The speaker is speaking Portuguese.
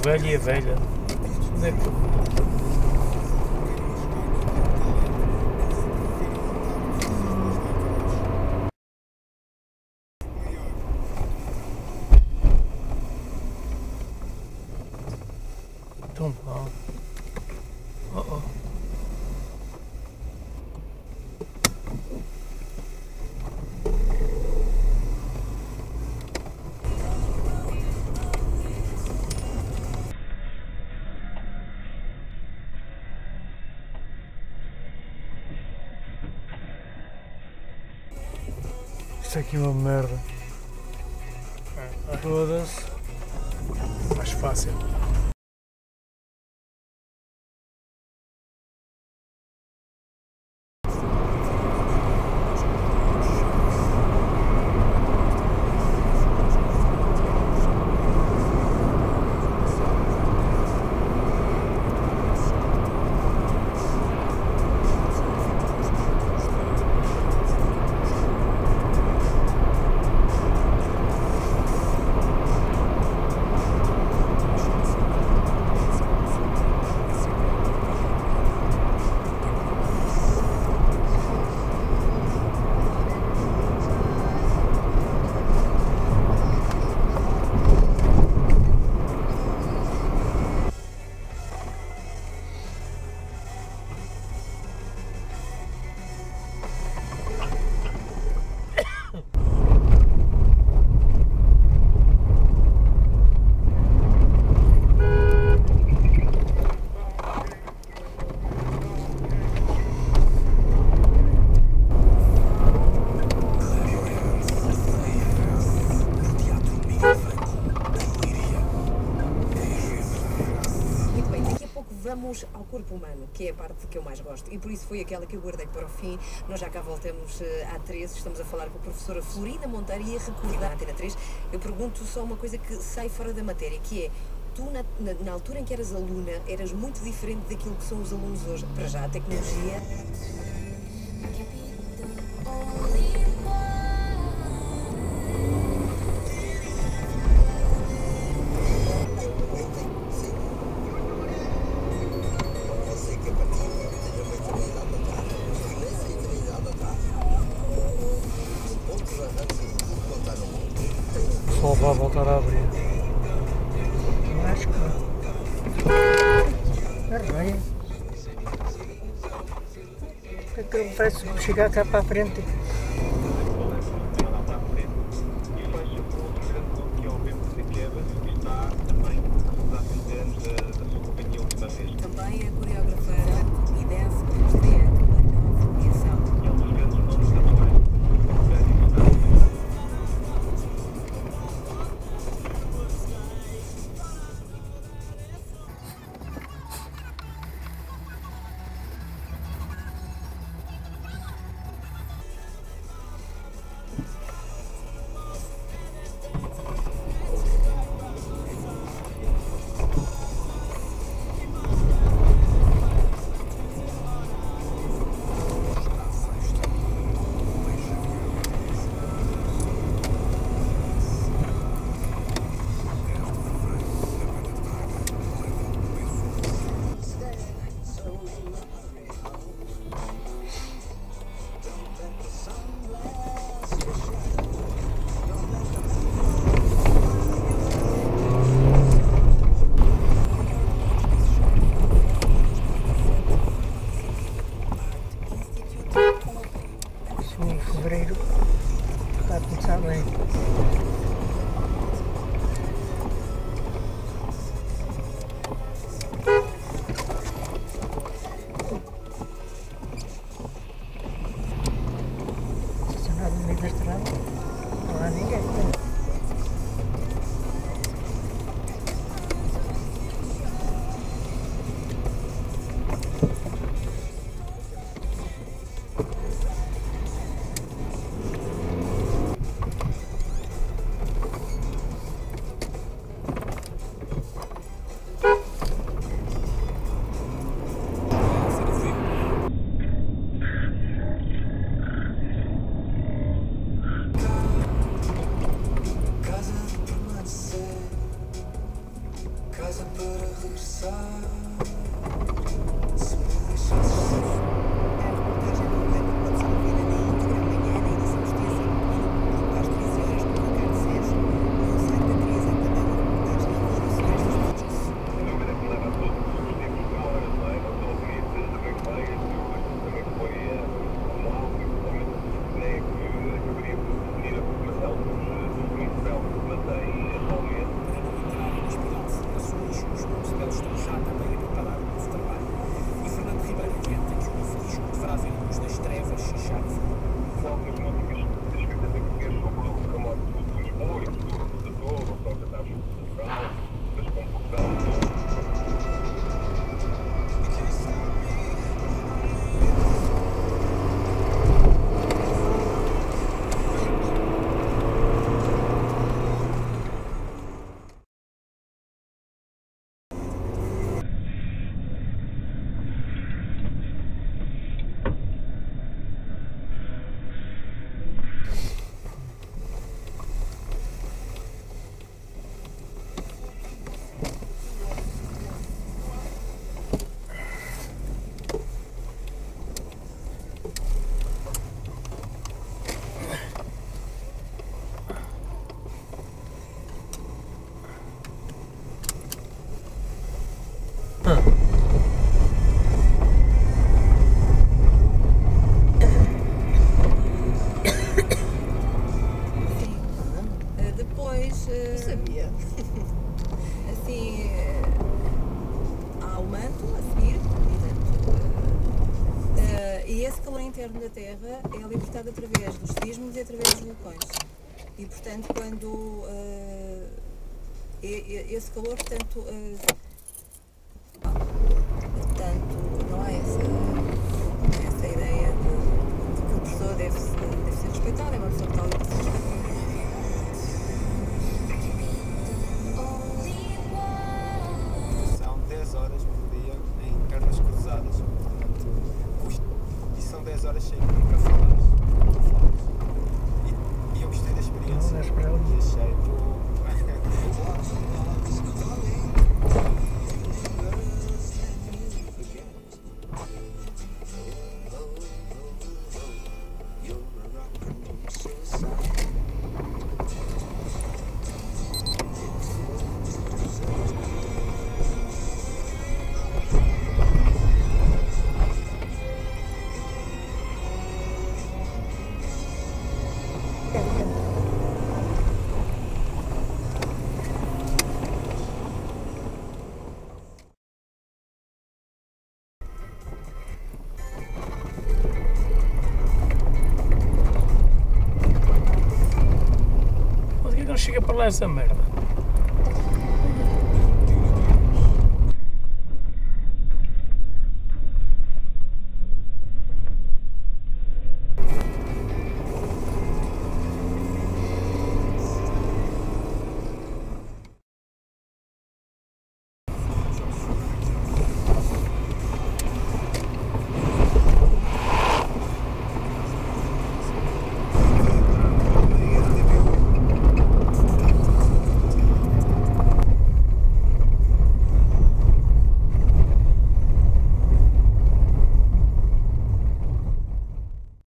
velho e a velha. Onde é que... Tão mal. Oh, oh. Isto aqui é uma merda. Todas. Mais fácil. Vamos ao corpo humano, que é a parte que eu mais gosto, e por isso foi aquela que eu guardei para o fim. Nós já cá voltamos à 13, estamos a falar com a professora Florinda Monteiro e a recordar a Antena 3. Eu pergunto só uma coisa que sai fora da matéria, que é, tu na altura em que eras aluna, eras muito diferente daquilo que são os alunos hoje. Para já, a tecnologia... Só vai voltar a abrir. Acho que bem. O que é que ele vai chegar cá para a frente? Também a coreografar e dance para estrear a nova criação. interno da Terra é libertado através dos sismos e através dos vulcões. E, portanto, quando esse calor, portanto, não há essa ideia de que a pessoa deve ser respeitada, é uma pessoa que está ali para ser respeitada. São 10 horas por dia em pernas cruzadas, portanto, e são 10 horas sem microfones. E eu gostei da experiência. Não és para ela. E achei Mas aqui não chega para lá essa merda.